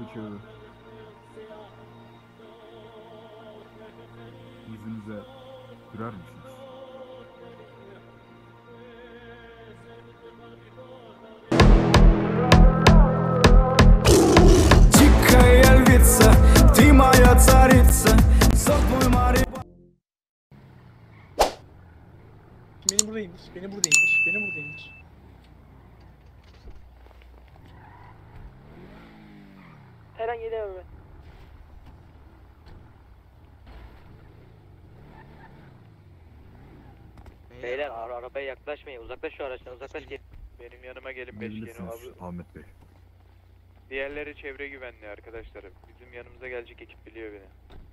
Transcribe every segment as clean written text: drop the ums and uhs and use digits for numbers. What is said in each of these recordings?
kağıdı. İzninize girer misiniz? Дикая львица, ты моя царица, зов мой Мари. Beni burada indir, beni burada indir, beni burada indir. Her an gelemem ben. Beyler arabaya yaklaşmayın. Uzaklaş şu araçtan. Uzaklaş gel. Benim yanıma gelin Beşiktaş'ın Gelebilirsiniz abi. Ahmet Bey. Diğerleri çevre güvenliği arkadaşlar. Bizim yanımıza gelecek ekip biliyor beni.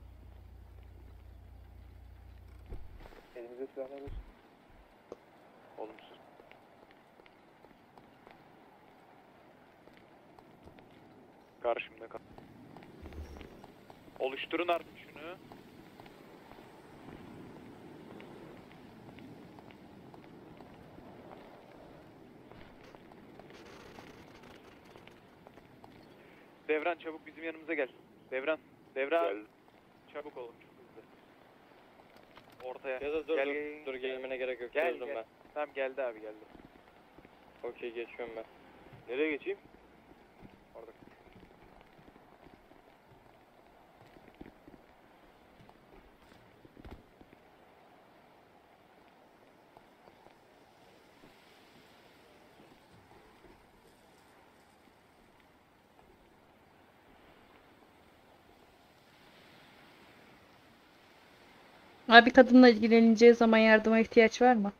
Elimize silahlar olsun. Olumsuz. Karşımda kal. Oluşturun artık şunu. Devran çabuk bizim yanımıza gel. Devran. Devran. Çabuk olun çok hızlı. Ortaya. Ya da dur Gel, dur. gel. Dur gelmene gerek yok. Gel, Çözdüm gel. ben. Tamam geldi abi geldi. Okey geçiyorum ben. Nereye geçeyim? Orada. Abi kadınla ilgileneceği zaman yardıma ihtiyaç var mı?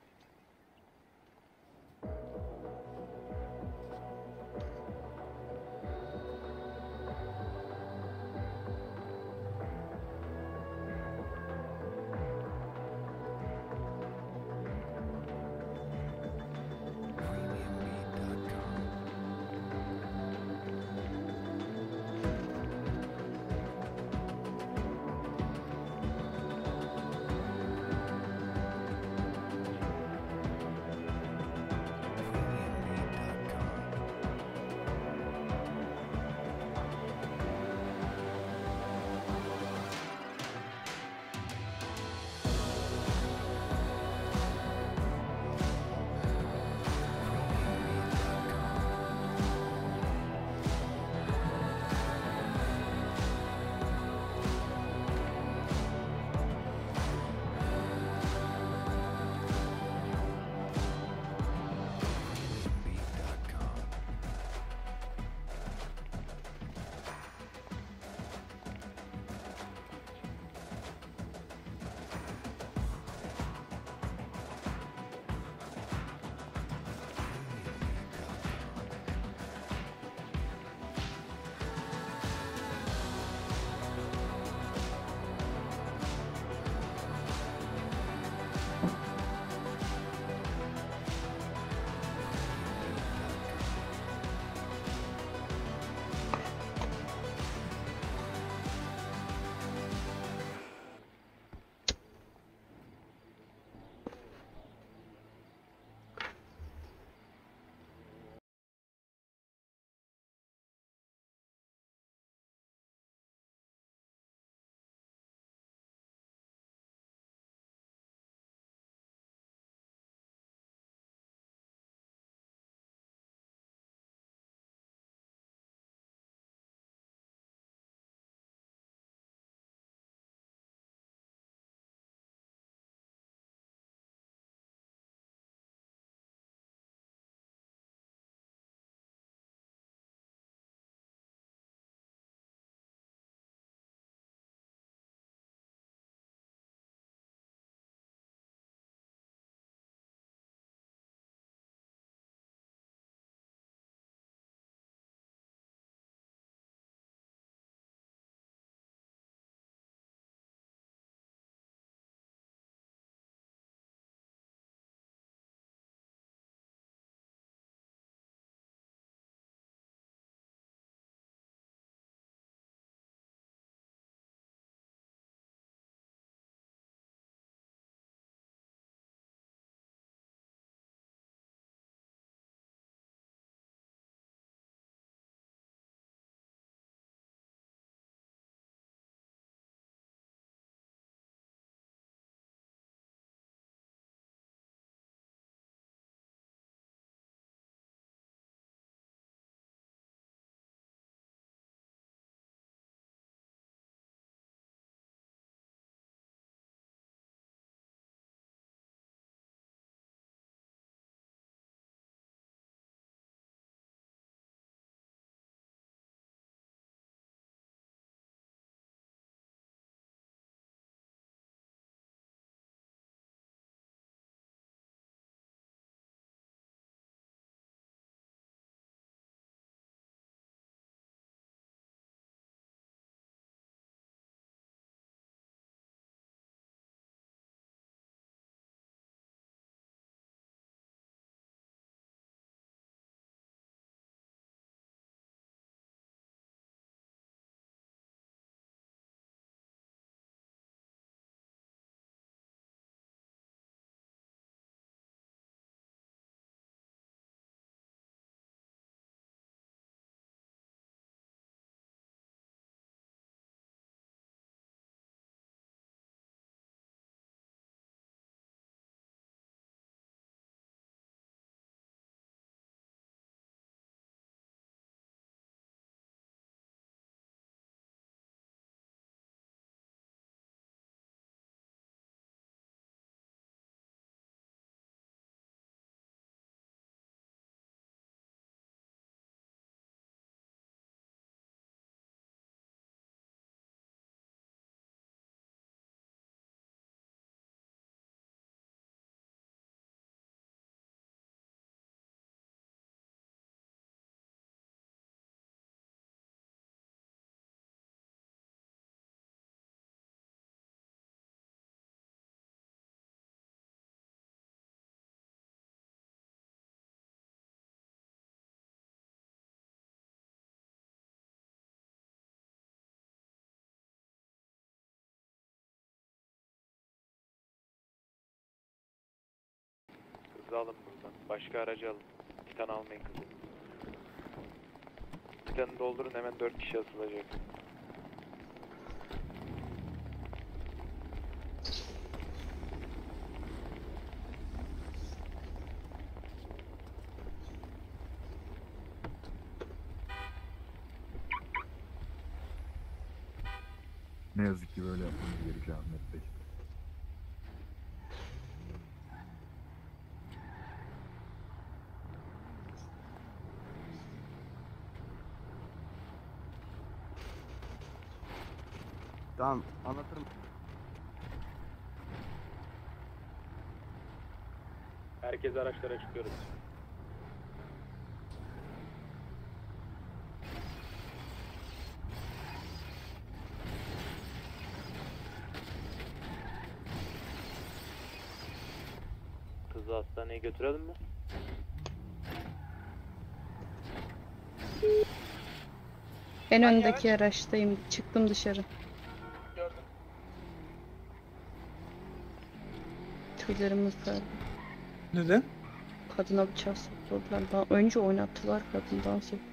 Kızı alın buradan. Başka aracı alın. Titan almayın kızı. Titan'ı doldurun, hemen 4 kişi asılacak. Ne yazık ki böyle yapmamız gerekiyor Ahmet Bey. Tamam, anlatırım. Herkes araçlara çıkıyoruz. Kızı hastaneye götürelim mi? En öndeki araçtayım. Çıktım dışarı. Gördüm. Tüylerim ısırdı. Neden? Kadına bıçak sokladılar. Daha önce oynattılar kadın dans etti.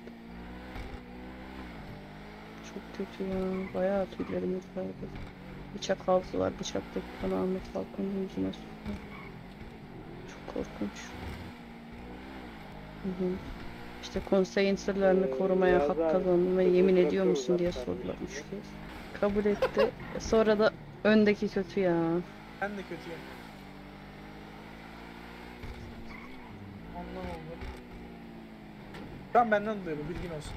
Çok kötü ya. Bayağı tüylerim ısırdı. Bıçak aldılar. Bıçaktaki kanı Ahmet Falcon'un yüzüne sürdü. Çok korkunç. Hı hı. İşte konseyin sırlarını korumaya hak kazandım ve yemin ediyor musun diye sordular 3 kez. Kabul etti. Sonra da öndeki kötü ya. Ben de kötüyüm. Anlam oldu. Şu an benden dolayı bu, bilgin olsun.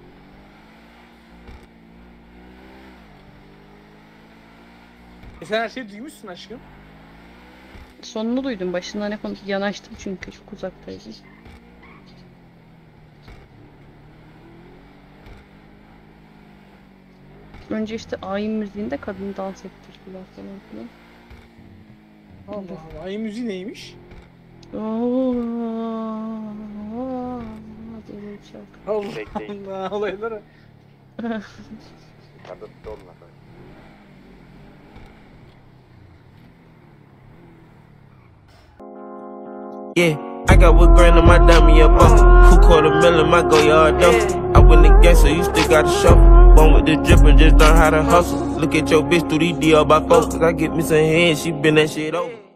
Sen her şeyi duymuşsun aşkım. Sonunu duydum. Başında ne konu yanaştım çünkü çok uzaktaydım. Önce işte ayin müziğinde kadın dans ettirdiler falan filan. Allah Allah. Ay müziği neymiş? Diye bir şarkı. Allah Bekleyin. Allah olaylara. Yeah, I got what grand in my diamond, yeah, buck. $250,000 my go yard though. I win the game, so you still gotta show. One with the drip and just learn how to hustle. Look at your bitch through these DL by 4, cause I get me some head, she been that shit over.